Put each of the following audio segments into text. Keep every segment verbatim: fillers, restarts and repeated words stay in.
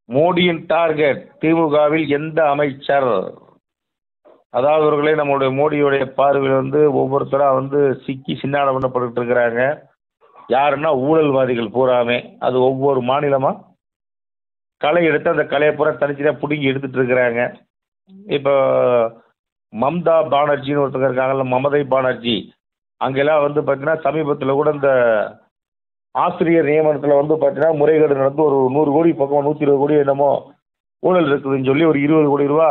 மோடியின் டார்கெட் திமுகவில் எந்த அமைச்சர்? அதாவது அவர்களே நம்மளுடைய மோடியுடைய பார்வையில் வந்து ஒவ்வொருத்தரா வந்து சிக்கி சின்னாடம் பண்ணப்பட்டு இருக்கிறாங்க. யாருன்னா ஊழல்வாதிகள் பூராமே. அது ஒவ்வொரு மாநிலமா களை எடுத்து அந்த கலையை பூரா தனித்தனியாக பிடுங்கி எடுத்துட்டு இருக்கிறாங்க. இப்போ மம்தா பானர்ஜின்னு ஒருத்தங்க இருக்காங்கல்ல, மமதை பானர்ஜி, அங்கெல்லாம் வந்து பார்த்தீங்கன்னா சமீபத்தில் கூட இந்த ஆசிரியர் நியமனத்தில் வந்து பார்த்தீங்கன்னா முறைகேடு நடந்து ஒரு நூறு கோடி பக்கம் நூற்றி இருபது கோடி என்னமோ ஊழல் இருக்குதுன்னு சொல்லி ஒரு இருபது கோடி ரூபா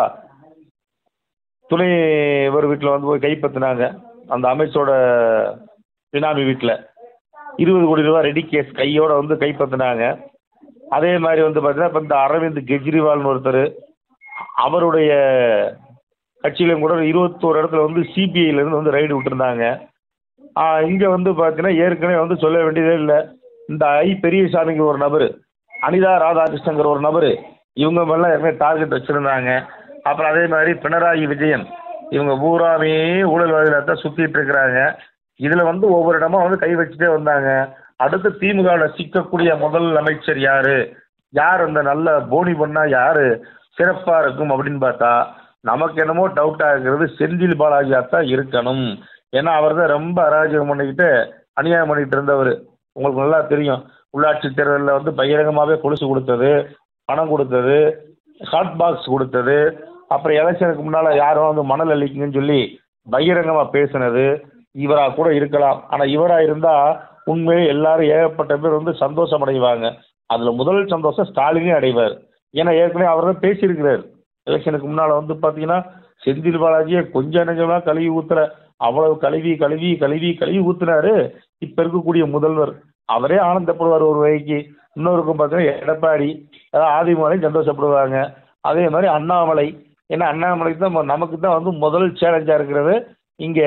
துணைவர் வீட்டில் வந்து போய் கைப்பற்றினாங்க. அந்த அமைச்சரோட பினாமி வீட்டில் இருபது கோடி ரூபா ரெடி கேஸ் கையோட வந்து கைப்பற்றினாங்க. அதே மாதிரி வந்து பார்த்தீங்கன்னா இப்போ இந்த அரவிந்த் கெஜ்ரிவால்னு ஒருத்தர், அவருடைய கட்சியிலும் கூட இருபத்தோரு இடத்துல வந்து சிபிஐலேருந்து வந்து ரைடு விட்டுருந்தாங்க. இங்கே வந்து பார்த்தீங்கன்னா ஏற்கனவே வந்து சொல்ல வேண்டியதே இல்லை. இந்த ஐ பெரியசாமிங்கிற ஒரு நபர், அனிதா ராதாகிருஷ்ணங்கிற ஒரு நபர், இவங்க மேலாம் ஏற்கனவே டார்கெட் வச்சுருந்தாங்க. அப்புறம் அதே மாதிரி பினராயி விஜயன், இவங்க பூராமே ஊழல்வாதிகளாக தான் சுற்றிட்டு இருக்கிறாங்க. இதில் வந்து ஒவ்வொரு இடமா வந்து கை வச்சுட்டே வந்தாங்க. அடுத்து திமுகவில் சிக்கக்கூடிய முதல் அமைச்சர் யார், யார் அந்த நல்ல போனி பண்ணால் யார் சிறப்பாக இருக்கும் அப்படின்னு பார்த்தா நமக்கு என்னமோ டவுட்டாக இருக்கிறது செந்தில் பாலாஜியாக தான் இருக்கணும். ஏன்னா அவர் தான் ரொம்ப அராஜகம் பண்ணிக்கிட்டு அநியாயம் பண்ணிக்கிட்டு இருந்தவர். உங்களுக்கு நல்லா தெரியும், உள்ளாட்சி தேர்தலில் வந்து பகிரங்கமாகவே கொலுசு கொடுத்தது, பணம் கொடுத்தது, ஹாட் பாக்ஸ் கொடுத்தது, அப்புறம் எலெக்ஷனுக்கு முன்னால் யாரும் வந்து மணல் அள்ளிக்குங்கன்னு சொல்லி பகிரங்கமாக பேசினது இவராக கூட இருக்கலாம். ஆனால் இவராக இருந்தால் உண்மையே எல்லாரும் ஏகப்பட்ட பேர் வந்து சந்தோஷம் அடைவாங்க. அதில் முதல் சந்தோஷம் ஸ்டாலினே அடைவார். ஏன்னா ஏற்கனவே அவர் தான் பேசியிருக்கிறார். எலெக்ஷனுக்கு முன்னால் வந்து பார்த்தீங்கன்னா செந்தில் பாலாஜியை கொஞ்சம் நெஞ்சமாக கழுவி ஊற்றுற, அவ்வளவு கழுவி கழுவி கழுவி கழுவி ஊற்றுனாரு. இப்போ இருக்கக்கூடிய முதல்வர் அவரே ஆனந்தப்படுவார் ஒரு வகைக்கு. இன்னொருக்கும் பார்த்தீங்கன்னா எடப்பாடி, அதாவது அதிமுகலையும் சந்தோஷப்படுவாங்க. அதே மாதிரி அண்ணாமலை, ஏன்னா அண்ணாமலைக்கு தான் நமக்கு தான் வந்து முதல் சேலஞ்சாக இருக்கிறது இங்கே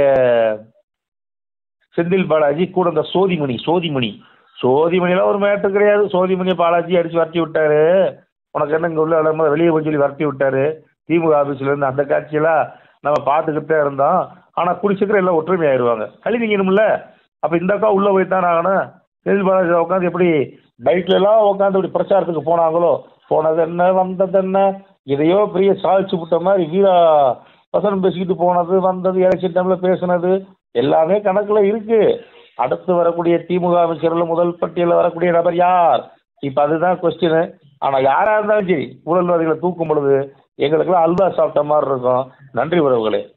செந்தில் பாலாஜி கூட இந்த சோதிமணி. சோதிமணி சோதிமணியெல்லாம் ஒரு மேட்டர் கிடையாது. சோதிமணியை பாலாஜி அடித்து வரட்டி விட்டார். உனக்கு என்ன இங்கே உள்ள விளையாடும் வெளியே போய் சொல்லி வரட்டி விட்டார் திமுக ஆஃபீஸ்லேருந்து. அந்த காட்சியெல்லாம் நம்ம பார்த்துக்கிட்டு தான் இருந்தோம். ஆனால் குடிச்சிக்கிற எல்லாம் ஒற்றுமை ஆயிடுவாங்க. கழிவிங்கணும்ல. அப்போ இந்த அக்கா உள்ளே போய்த்தானே ஆகணும். செந்தில் பாலாஜி உட்காந்து எப்படி பைக்லலாம் உட்காந்து இப்படி பிரச்சாரத்துக்கு போனாங்களோ, போனது என்ன வந்தது என்ன, இதையோ பெரிய சாதிச்சு விட்ட மாதிரி வீரா வசனம் பேசிக்கிட்டு போனது வந்தது, எலெக்ஷன் டைமில் பேசுனது எல்லாமே கணக்கில் இருக்குது. அடுத்து வரக்கூடிய திமுக அமைச்சர்கள் முதல் பட்டியலில் வரக்கூடிய நபர் யார்? இப்போ அதுதான் கொஸ்டின். ஆனால் யாராக இருந்தாலும் சரி ஊழல்வாதிகளை தூக்கும் பொழுது எங்களுக்கெல்லாம் அல்வா சாப்பிட்ட மாதிரி இருக்கும். நன்றி உறவுகளே.